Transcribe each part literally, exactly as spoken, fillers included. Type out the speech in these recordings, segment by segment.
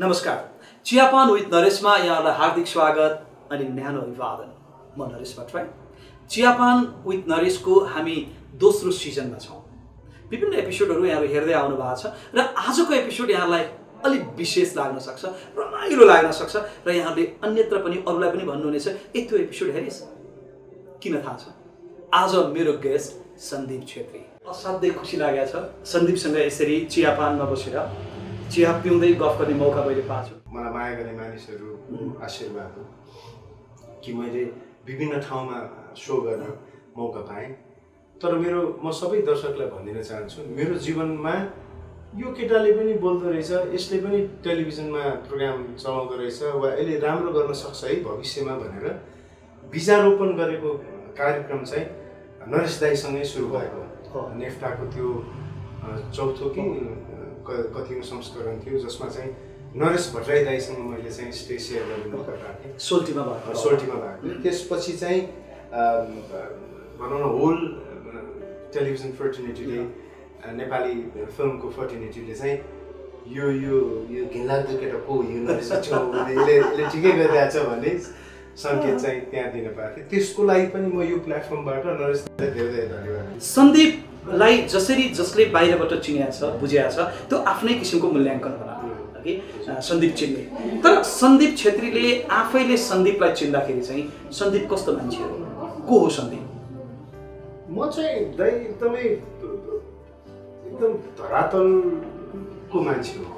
नमस्कार, चियापान विथ नरेशमा यहाँलाई हार्दिक स्वागत अनि न्यानो अभिवादन। म नरेश भट्टराई। चियापान विथ नरेशको हामी दोस्रो सिजनमा छौँ। विभिन्न एपिसोडहरू यहाँहरू हेर्दै आउनु भएको छ र आजको एपिसोड यहाँलाई अलिक विशेष लाग्न सक्छ, रमाइलो लाग्न सक्छ र यहाँहरूले अन्यत्र पनि अरूलाई पनि भन्नुहुनेछ ए त्यो एपिसोड हेरिस्। किन थाहा छ? आज मेरो गेस्ट सन्दीप छेत्री। असाध्यै खुसी लागेको छ सन्दीपसँग यसरी चियापानमा बसेर चिया पिउँदै गफ गर्ने मौका मैले पाएको छु। मलाई माया गर्ने मानिसहरू आशीर्वाद हो कि मैले विभिन्न ठाउँमा सो गर्न मौका पाएँ। तर मेरो म सबै दर्शकलाई भनिदिन चाहन्छु, मेरो जीवनमा यो केटाले पनि बोल्दो रहेछ, यसले पनि टेलिभिजनमा प्रोग्राम चलाउँदो रहेछ वा यसले राम्रो गर्न सक्छ है भविष्यमा भनेर बीजारोपण गरेको कार्यक्रम चाहिँ नरेश दाईसँगै सुरु भएको। नेफ्टाको त्यो चौथो कि कतिको संस्करण थियो जसमा चाहिँ नरेश भट्टराई दाईसँग मैले चाहिँ स्टेज सेयर गर्ने मौका पाएँ। सोल्टीमा भएको सोल्टीमा भएको त्यसपछि चाहिँ भनौँ न होल टेलिभिजन फर्टिनिटीले नेपाली फिल्मको फर्टिनिटीले चाहिँ यो यो यो घिनलाग्दो केटा को यो नरेश यसले यसले ठिकै गरिरहेको छ भन्ने सङ्केत चाहिँ त्यहाँ दिन पाएको थिएँ। त्यसको लागि पनि म यो प्लेटफर्मबाट नरेश दाईलाई धेरै धेरै धन्यवाद। सन्दीपलाई जसरी जसले बाहिरबाट चिनेको छ बुझेको छ त्यो आफ्नै किसिमको मूल्याङ्कन होला कि सन्दीप चिन्ने। तर सन्दीप छेत्रीले आफैले सन्दीपलाई चिन्दाखेरि चाहिँ सन्दीप कस्तो मान्छे हो, को हो सन्दीप? म चाहिँ दाइ एकदमै एकदम धरातलको मान्छे हो।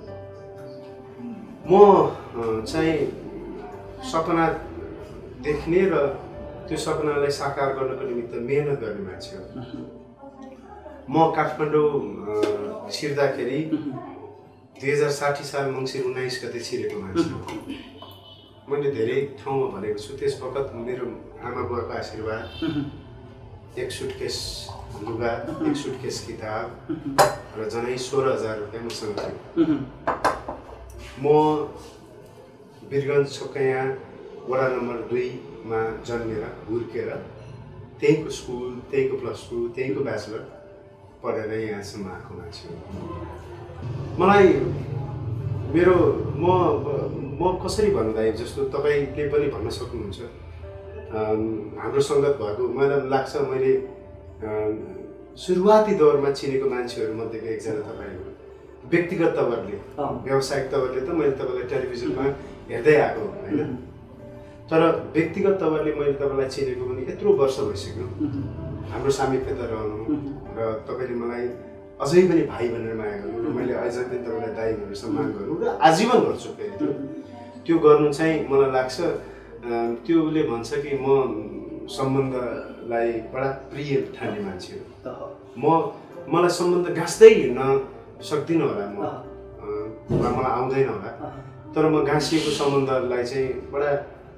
म चाहिँ सपना देख्ने र त्यो सपनालाई साकार गर्नको निमित्त मेहनत गर्ने मान्छे हो। म काठमाडौँ छिर्दाखेरि दुई हजार साठी साल मङ्सिर उन्नाइस गते छिरेको मान्छे हो। मैले धेरै ठाउँमा भनेको छु त्यस वखत मेरो आमा बुवाको आशीर्वाद, एक सुटकेस लुगा, एक सुटकेस किताब र जनै सोह्र हजार रुपियाँ मसँग थियो। म वीरगञ्ज छोकैया वडा नम्बर दुईमा जन्मेर हुर्केर त्यहीँको स्कुल, त्यहीँको प्लस टू, त्यहीँको ब्याचलर पढेर यहाँसम्म आएको मान्छे हो। मलाई मेरो म म कसरी भन्दा जस्तो तपाईँले पनि भन्न सक्नुहुन्छ, हाम्रो सङ्गत भएको मलाई लाग्छ मैले सुरुवाती दौरमा चिनेको मान्छेहरूमध्येको एकजना तपाईँ हो। व्यक्तिगत तवरले, व्यावसायिक तवरले त मैले तपाईँलाई टेलिभिजनमा हेर्दै आएको होइन, तर व्यक्तिगत तवरले मैले तपाईँलाई चिनेको पनि यत्रो वर्ष भइसक्यो। हाम्रो सामिप्य त रहनु र तपाईँले मलाई अझै पनि भाइ भनेर माया गर्नु र मैले अझै पनि तपाईँलाई दाइ भनेर सम्मान गर्नु र आजीवन गर्छु फेरि त्यो त्यो गर्नु चाहिँ मलाई लाग्छ त्योले भन्छ कि म सम्बन्धलाई बडा प्रिय ठान्ने मान्छे हो। म मलाई सम्बन्ध गाँच्दै हिँड्न सक्दिनँ होला म वा मलाई आउँदैन होला, तर म गाँसिएको सम्बन्धलाई चाहिँ बडा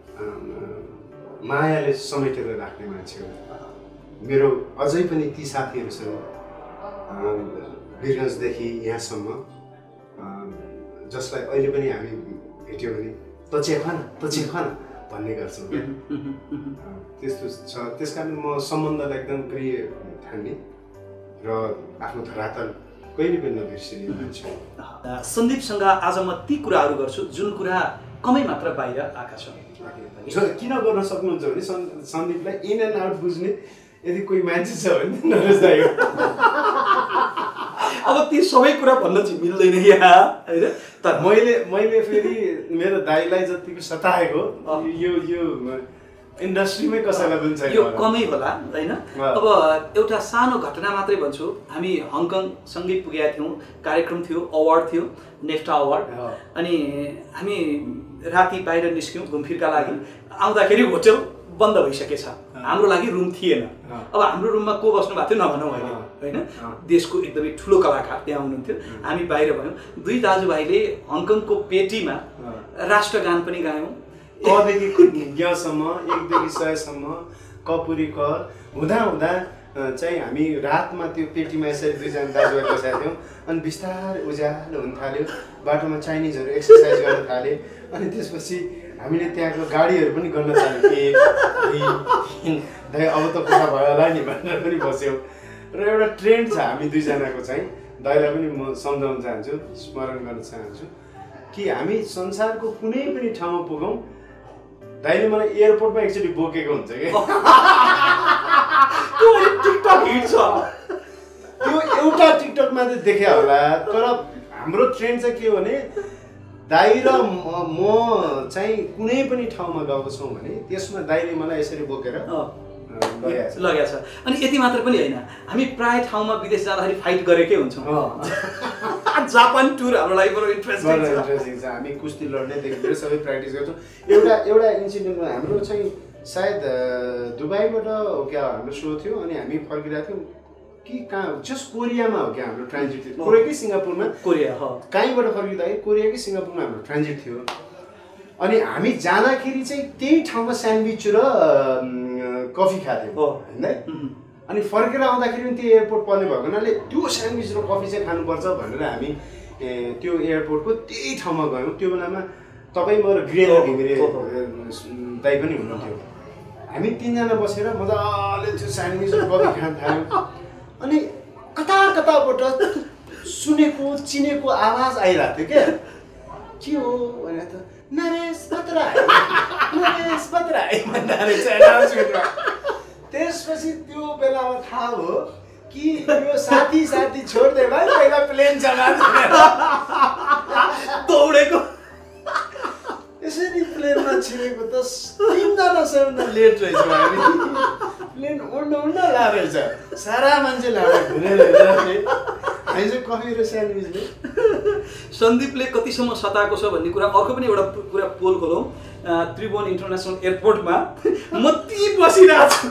मायाले समेटेर राख्ने मान्छे हो। मेरो अझै पनि ती साथीहरू छन् वीरगञ्जदेखि यहाँसम्म जसलाई अहिले पनि हामी भेट्यौँ भने त चिया खान त चिया खान भन्ने गर्छौँ। त्यस्तो छ, त्यस कारण म सम्बन्धलाई एकदम प्रिय ठान्ने र आफ्नो धरातल कहिले पनि नबिर्सिने मान्छे हो। सन्दीपसँग आज म ती कुराहरू गर्छु जुन कुरा कमै मात्र बाहिर आएका छन्। किन गर्न सक्नुहुन्छ भने सन्दीपलाई इन एन्ड आउट बुझ्ने यदि कोही मान्छे छ भने नरेश दाइ हो। अब ती सबै कुरा भन्न चाहिँ मिल्दैन यहाँ होइन, तर मैले मैले फेरि मेरो दाइलाई जतिको सताएको यो यो इन्डस्ट्रीमै कसैलाई पनि छैन, यो कमै होला होइन। अब एउटा सानो घटना मात्रै भन्छु, हामी हङकङसँगै पुगेका थियौँ, कार्यक्रम थियो, अवार्ड थियो, नेफ्टा अवार्ड। अनि हामी राति बाहिर निस्क्यौँ घुमफिरका लागि, आउँदाखेरि होटल बन्द भइसकेछ, हाम्रो लागि रुम थिएन। अब हाम्रो रुममा को बस्नु भएको थियो नभनौँ अहिले होइन, देशको एकदमै ठुलो कलाकार त्यहाँ हुनुहुन्थ्यो। हामी बाहिर भयौँ, दुई दाजुभाइले हङकङको पेटीमा राष्ट्रगान पनि गायौँ, कदेखि ज्ञसम्म एकदेखि सयसम्म कपुरी क हुँदा हुँदा चाहिँ हामी रातमा त्यो पेटीमा यसरी दुईजना दाजुभाइ बसेका थियौँ। अनि बिस्तारै उज्यालो हुन थाल्यो, बाटोमा चाइनिजहरू एक्सर्साइज गर्न थाले। अनि त्यसपछि हामीले त्यहाँको गाडीहरू पनि गर्न थाल्यौँ, ए दाइ अब त कोठा भयो होला नि भनेर पनि बस्यौँ। र एउटा ट्रेन्ड छ हामी दुईजनाको चाहिँ, दाइलाई पनि म सम्झाउन चाहन्छु, स्मरण गर्न चाहन्छु। कि हामी संसारको कुनै पनि ठाउँमा पुगौँ दाइले मलाई एयरपोर्टमा एकचोटि बोकेको हुन्छ कि त्यो टिकटक हिट छ त्यो एउटा टिकटकमा चाहिँ देखे होला तर हाम्रो ट्रेन्ड चाहिँ के हो भने दाइ र म चाहिँ कुनै पनि ठाउँमा गएको छौँ भने त्यसमा दाइले मलाई यसरी बोकेर लगेको छ। अनि यति मात्र पनि होइन हामी प्राय ठाउँमा विदेश जाँदाखेरि फाइट गरेकै हुन्छौँ। जापान टुर हाम्रो लागि बडो इन्ट्रेस्टिङ छ। हामी कुस्ती लड्नेदेखि सबै प्र्याक्टिस गर्छौँ। एउटा एउटा इन्सिडेन्टमा हाम्रो चाहिँ सायद दुबईबाट हो क्या हाम्रो सो थियो अनि हामी फर्किरहेको थियौँ कि कहाँ जस्ट कोरियामा हो क्या हाम्रो ट्रान्जिट थियो। कोरिया कि सिङ्गापुरमा कोरिया कहीँबाट फर्किँदाखेरि कोरिया कि सिङ्गापुरमा हाम्रो ट्रान्जिट थियो। अनि हामी जाँदाखेरि चाहिँ त्यही ठाउँमा स्यान्डविच र कफी खाथ्यौँ होइन। अनि फर्केर आउँदाखेरि पनि त्यो एयरपोर्ट पर्ने भएको हुनाले त्यो स्यान्डविच र कफी चाहिँ खानुपर्छ भनेर हामी त्यो एयरपोर्टको त्यही ठाउँमा गयौँ। त्यो बेलामा तपाईँ म र गिरेन्द्र घिमिरे दाइ पनि हुनुहुन्थ्यो। हामी तिनजना बसेर मजाले त्यो स्यान्डविच र कफी खान थाल्यौँ। अनि कता कताबाट सुनेको चिनेको आवाज आइरहेको थियो क्या के हो भने त नरेश बत्राई नरेश बत्राई त्यसपछि त्यो बेलामा थाहा भयो कि यो साथी साथी छोड्दै भाइ पहिला प्लेन चला दौडेको यसरी प्लेनमा छिरेको त तिनजना सबैभन्दा लेट रहेछ हामी। प्लेन उड्न उड्न ला रहेछ सारा मान्छे लाँदा घुरेर हामी चाहिँ कफी र स्यान्डविचले। सन्दीपले कतिसम्म सताएको छ भन्ने कुरा अर्को पनि एउटा कुरा पोल खोलौँ। त्रिभुवन इन्टरनेसनल एयरपोर्टमा म ती बसिरहेको छु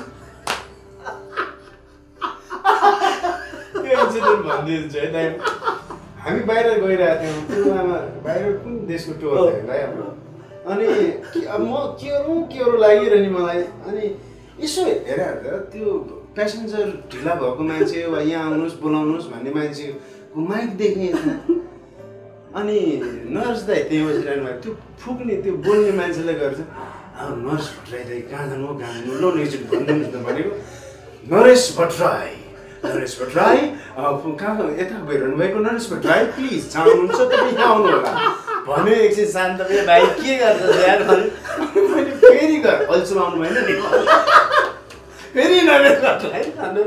त्यो इन्सिडेन्ट भनिदिन्छु है दाइ। हामी बाहिर गइरहेको थियौँ पुलवामा बाहिर कुन देशको टुर थियो दाइ हाम्रो। अनि अब म के गरौँ के गरौँ लागिरहने मलाई। अनि यसो हेरेर त्यो प्यासेन्जर ढिला भएको मान्छे वा यहाँ आउनुहोस् बोलाउनुहोस् भन्ने मान्छेको माइक देख्ने यता। अनि नर्स दाइ त्यहीँ बसिरहनु भएको त्यो फुक्ने त्यो बोल्ने मान्छेले गर्छ अब नर्स भट्टराई दाइ कहाँ जानु हो कहाँ जानु ल एकचोटि भनिदिनुहोस् न भनेको नरेश भट्टराई नरेश भट्टराई कहाँ यता गइरहनु भएको नरेश भट्टराई प्लिज चाहनुहुन्छ तपाईँ यहाँ आउनु होला भन्यो। एकछिन शान्त भयो भाइ के गर्छ यार मैले फेरि गर अहिलेसम्म आउनु भएन नि फेरि नरेश भट्टराई भनेर।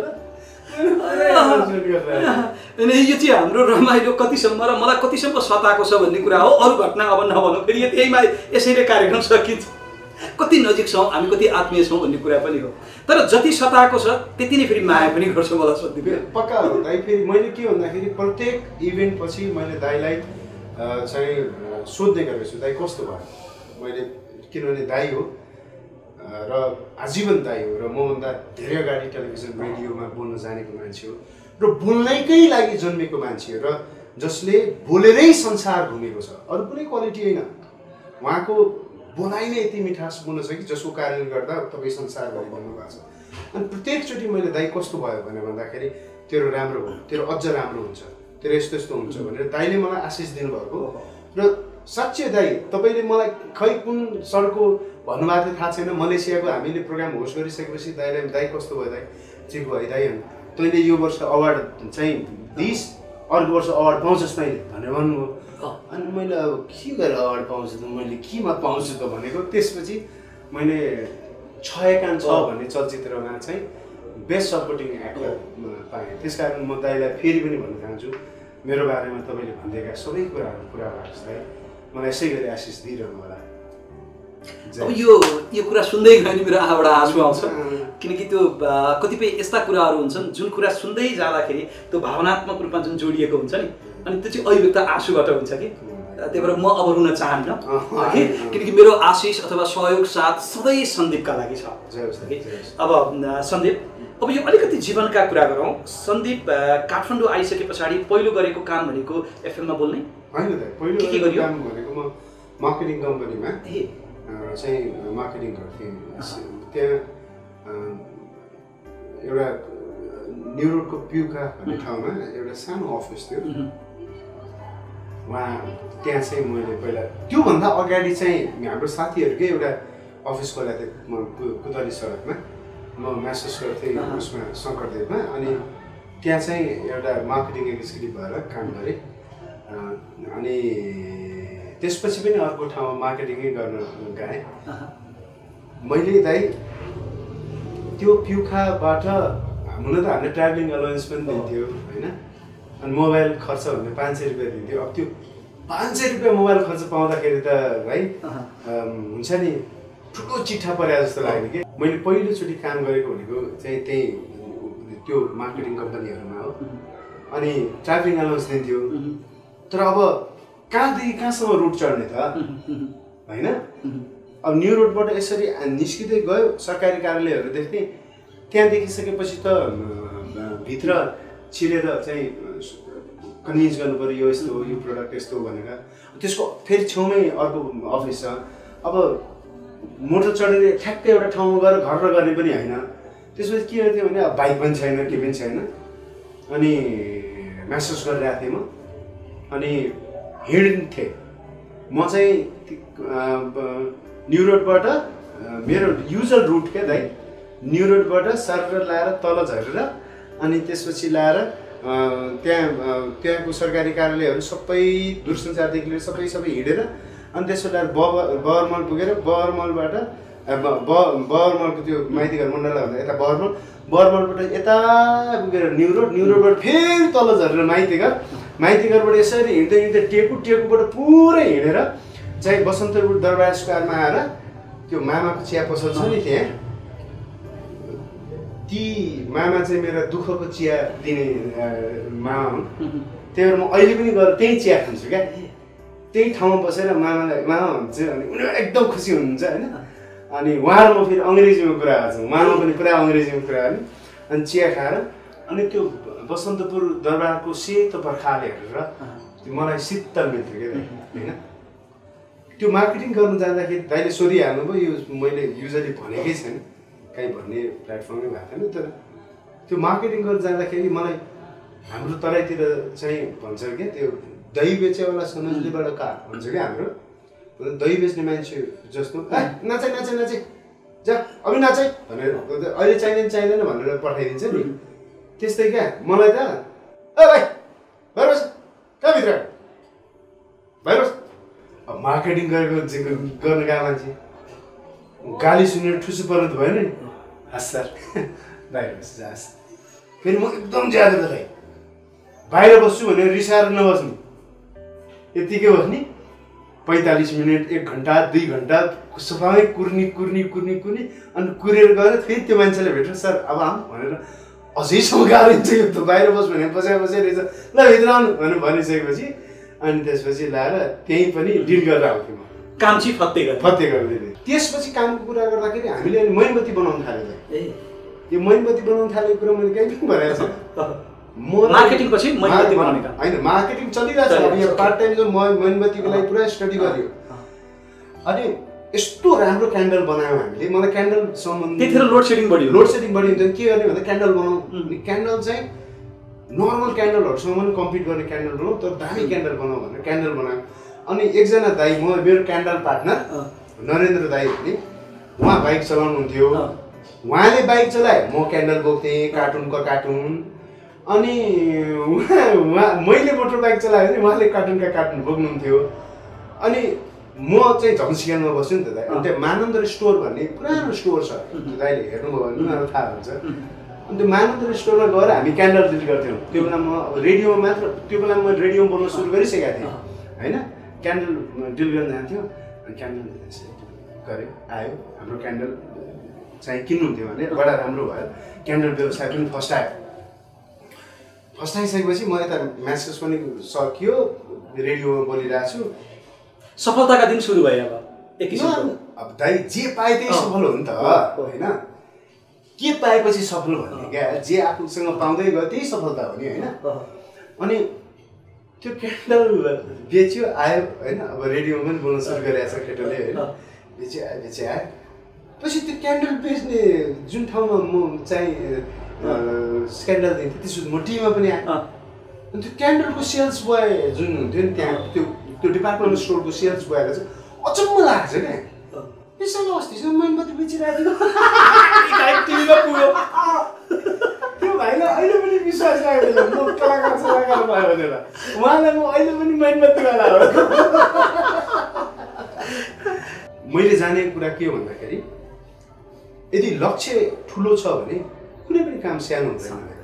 अनि यो चाहिँ हाम्रो रमाइलो कतिसम्म र मलाई कतिसम्म सताएको छ भन्ने कुरा हो। अरू घटना अब नभनौँ फेरि यतिमा यसैले कार्यक्रम सकिन्छ। कति नजिक छौँ हामी कति आत्मीय छौँ भन्ने कुरा पनि हो। तर जति सताएको छ त्यति नै फेरि माया पनि गर्छ मलाई सोध्दै पक्का हो दाइ। फेरि मैले के भन्दाखेरि प्रत्येक इभेन्ट पछि मैले दाइलाई चाहिँ सोध्ने गरेको छु दाइ कस्तो भयो मैले किनभने दाइ हो र आजीवन दाइ हो र मभन्दा धेरै अगाडि टेलिभिजन रेडियोमा बोल्न जानेको मान्छे हो र बोल्नैकै लागि जन्मेको मान्छे हो र जसले बोलेरै संसार घुमेको छ। अरू कुनै क्वालिटी होइन उहाँको बोलाइ नै यति मिठास बोल्न छ कि जसको कारणले गर्दा तपाईँ संसारभरि बोल्नु भएको छ। अनि प्रत्येकचोटि मैले दाइ कस्तो भयो भने भन्दाखेरि तेरो राम्रो हो तेरो अझ राम्रो हुन्छ तेरो यस्तो यस्तो हुन्छ भनेर दाइले मलाई आशिष दिनुभएको र साँच्चै दाइ तपाईँले मलाई खै कुन सडको भन्नुभएको थियो थाहा छैन। मलेसियाको हामीले प्रोग्राम होस्ट गरिसकेपछि दाइलाई दाइ कस्तो भयो दाइ ठिक भयो दाइ तैँले यो वर्ष अवार्ड चाहिँ दिइस् अर्को वर्ष अवार्ड पाउँछस् तैँले भनेर भन्नुभयो। अनि मैले अब के गरेर अवार्ड पाउँछु त मैले केमा पाउँछु त भनेको त्यसपछि मैले छयकान छ भन्ने चलचित्रमा चाहिँ बेस्ट सपोर्टिङ एक्टरमा पाएँ। त्यस कारण म दाइलाई फेरि पनि भन्न चाहन्छु मेरो बारेमा तपाईँले भनिदिएका सबै कुराहरू पुरा भएको छ दाइ मलाई यसै गरी आशिष दिइरहनु होला। अब यो यो कुरा सुन्दै गयो भने मेरो आँखाबाट आँसु आउँछ किनकि त्यो कतिपय यस्ता कुराहरू हुन्छन् जुन कुरा सुन्दै जाँदाखेरि त्यो भावनात्मक रूपमा जुन जोडिएको हुन्छ नि अनि त्यो चाहिँ अभिव्यक्त आँसुबाट हुन्छ कि त्यही भएर म अब रुन चाहन्न कि किनकि मेरो आशिष अथवा सहयोग साथ सधैँ सन्दीपका लागि छ। अब सन्दीप अब यो अलिकति जीवनका कुरा गरौँ। सन्दीप काठमाडौँ आइसके पछाडि पहिलो गरेको काम भनेको एफएममा बोल्ने होइन त पहिलो के गरियो काम भनेको म मार्केटिङ कम्पनीमा चाहिँ मार्केटिङ गर्थेँ। त्यहाँ एउटा न्युरोडको प्युका भन्ने ठाउँमा एउटा सानो अफिस थियो उहाँ त्यहाँ चाहिँ मैले पहिला त्योभन्दा अगाडि चाहिँ हाम्रो साथीहरूकै एउटा अफिस खोलेको थिएँ म कुतली सडकमा म म्यासेज गर्थेँ उसमा शङ्करदेवमा। अनि त्यहाँ चाहिँ एउटा मार्केटिङ एक्जिक्युटिभ भएर काम गरेँ। अनि त्यसपछि पनि अर्को ठाउँमा मार्केटिङै गर्न गएँ। मैले दाइ त्यो प्युखाबाट हुन त हामीले ट्राभलिङ अलाउन्स पनि दिन्थ्यो होइन, अनि मोबाइल खर्च भने पाँच सय रुपियाँ दिन्थ्यो। अब त्यो पाँच सय रुपियाँ मोबाइल खर्च पाउँदाखेरि त भाइ हुन्छ नि ठुलो चिठा परे जस्तो लाग्यो कि। मैले पहिलोचोटि काम गरेको भनेको चाहिँ त्यही त्यो मार्केटिङ कम्पनीहरूमा हो, अनि ट्राभलिङ अलाउन्स दिन्थ्यो। तर अब कहाँदेखि कहाँसम्म रुट चढ्ने त होइन। अब न्यु रोडबाट यसरी निस्किँदै गयो सरकारी कार्यालयहरू देख्थेँ, त्यहाँ देखिसकेपछि त भित्र छिरेर चाहिँ कन्भिन्स गर्नु पऱ्यो यो यस्तो हो यो प्रडक्ट यस्तो हो भनेर। त्यसको फेरि छेउमै अर्को अफिस छ। अब मोटर चढेर ठ्याक्कै एउटा ठाउँमा गएर घर र गर्ने पनि होइन। त्यसपछि के गर्थ्यो भने अब बाइक पनि छैन के पनि छैन, अनि म्यासेज गरिरहेको थिएँ म, अनि हिँड्थेँ म चाहिँ न्यु रोडबाट मेरो युजल रुट क्या दाइ, न्यु रोडबाट सरेर ल्याएर तल झरेर अनि त्यसपछि ल्याएर त्यहाँ त्यहाँको सरकारी कार्यालयहरू सबै दूरसञ्चारदेखि लिएर सबै सबै हिँडेर अनि त्यसो ल्याएर बबर बहरमल पुगेर बहरमलबाट बहरमलको त्यो माइतीघर मण्डला भन्दा यता बहरमल, बहरमलबाट यता पुगेर न्यु रोड, न्यु रोडबाट फेरि तल झरेर माइतीघर, माइतीघरबाट यसरी हिँड्दै हिँड्दै टेकु, टेकुबाट पुरै हिँडेर चाहिँ बसन्तपुर दरबार स्क्वायरमा आएर त्यो मामाको चिया पसल छ नि त्यहाँ, ती मामा चाहिँ मेरा दुःखको चिया दिने मामा हुन्। त्यही भएर म अहिले पनि गएर त्यही चिया खान्छु क्या। त्यही ठाउँमा बसेर मामालाई मामा हुन्छ अनि उनीहरू एकदम खुसी हुनुहुन्छ होइन। अनि उहाँ र म फेरि अङ्ग्रेजीमा कुरा गर्छौँ, मामा पनि पुरा अङ्ग्रेजीमा कुरा गर्ने, अनि चिया खाएर अनि त्यो बसन्तपुर दरबारको सेतो बर्खाले हेरेर त्यो मलाई शीतल मिल्थ्यो क्या होइन। त्यो मार्केटिङ गर्नु जाँदाखेरि दाइले सोधिहाल्नुभयो, यो मैले युजली भनेकै छैन, काहीँ भन्ने प्लेटफर्मै भएको थिएन। तर त्यो मार्केटिङ गर्न जाँदाखेरि मलाई हाम्रो तराईतिर चाहिँ भन्छ क्या त्यो दही बेचेवाला समझलेबाट का भन्छ क्या हाम्रो दही बेच्ने मान्छे जस्तो नाचे नाचे नाचे जा अभि नाचे भनेर अहिले चाहिँदैन चाहिँदैन भनेर पठाइदिन्छ नि, त्यस्तै क्या मलाई त ए भाइ भाइ बस कहाँ भित्र भाइ बस। अब मार्केटिङ गरेको गर्न गएको मान्छे गाली सुनेर ठुसु पर्नु त भएन नि, हस् सर बाहिर बस जास्। फेरि म एकदम ज्यादा त भाइ बाहिर बस्छु भनेर रिसाएर नबस्ने, यतिकै बस्ने पैँतालिस मिनट एक घन्टा दुई घन्टा सफामै कुर्नी कुर्नी कुर्नी कुर्नी अनि कुरेर गएर फेरि त्यो मान्छेलाई भेट्नु सर अब आऊँ भनेर अझैसम्म गाह्रो यो त बाहिर बस भनेर बसाइ बसाइ रहेछ ल भित्र आउनु भनेर भनिसकेपछि अनि त्यसपछि ल्याएर त्यहीँ पनि डिल गरेर आउँथ्यौँ म, काम चाहिँ फत्ते गर्दै फत्ते गर्दै। त्यसपछि कामको कुरा गर्दाखेरि हामीले अनि मैनबत्ती बनाउन थाल्यो। ए यो मैनबत्ती बनाउन थालेको कुरा मैले कहीँ पनि भनेको छु। मार्केटिङ पछि मैनबत्ती बनाउने काम हैन, मार्केटिङ चलिरहेछ। अब यहाँ पार्ट टाइम जो मैनबत्तीको लागि पुरा स्टडी गर्यो, अनि यस्तो राम्रो क्यान्डल बनायौँ हामीले। मलाई क्यान्डल सम्बन्धी त्यतिखेर लोड सेडिङ बढी लोड सेडिङ बढी हुन्छ के गर्ने भन्दा क्यान्डल बनाउँ, अनि क्यान्डल चाहिँ नर्मल क्यान्डलहरूसँग पनि कम्पिट गर्ने क्यान्डल बनाउँ तर दामी क्यान्डल बनाऊ भनेर क्यान्डल बनायौँ। अनि एकजना दाइ म मेरो क्यान्डल पार्टनर नरेन्द्र दाइ भन्ने, उहाँ बाइक चलाउनुहुन्थ्यो, उहाँले बाइक चलाए म क्यान्डल बोक्थेँ कार्टुनको कार्टुन, अनि उहाँ उहाँ मैले मोटर बाइक चलाएँ भने उहाँले कार्टुनका कार्टुन बोक्नुहुन्थ्यो। अनि म चाहिँ झम्सिकानमा बस्छु नि त दाइ, अनि त्यहाँ मानन्द स्टोर भन्ने पुरानो स्टोर छ, दाइले हेर्नुभयो भने उनीहरू थाहा हुन्छ। अनि त्यो मानन्द स्टोरमा गएर हामी क्यान्डल डिल गर्थ्यौँ। त्यो बेलामा म रेडियोमा मात्र त्यो बेलामा म रेडियोमा बोल्न सुरु गरिसकेको थिएँ होइन, क्यान्डल डिल गर्न जान्थ्यो। अनि क्यान्डल गऱ्यो आयो हाम्रो क्यान्डल चाहिँ किन्नुहुन्थ्यो भने बडा राम्रो भयो, क्यान्डल व्यवसाय पनि फस्टायो। फस्टाइसकेपछि म यता म्यासेज पनि सकियो, रेडियोमा बोलिरहेको छु, सफलताका दिन सुरु भयो। अब एक किसिमको अब दाइ जे पाए त्यही सफल हो नि त होइन, के पाएपछि सफल भन्ने क्या, जे आफूसँग पाउँदै गयो त्यही सफलता हो नि होइन। अनि त्यो क्यान्डल बेच्यो आयो होइन, अब रेडियोमा पनि बोल्न सुरु गरिरहेको छ केटाले होइन, बेच्यो आयो बेच्यो आयो। पछि त्यो क्यान्डल बेच्ने जुन ठाउँमा म चाहिँ क्यान्डल दिन्थेँ त्यसो म टिममा पनि आएँ। अनि त्यो क्यान्डलको सेल्स बोय जुन हुन्थ्यो नि त्यहाँ त्यो त्यो डिपार्टमेन्ट स्टोरको सेल्स बोयलाई चाहिँ अचम्म लाग्छ क्या, यसैले अस्तिसम्म मैनबत्ती बेचिरहेको थियो त्यो भाइलाई अहिले पनि विश्वास लागेको म कलाकार सलाहकार भयो भनेर, उहाँलाई म अहिले पनि मैनबत्तीवाला हो। मैले जानेको कुरा के हो भन्दाखेरि यदि लक्ष्य ठुलो छ भने कुनै पनि काम सानो हुँदैन।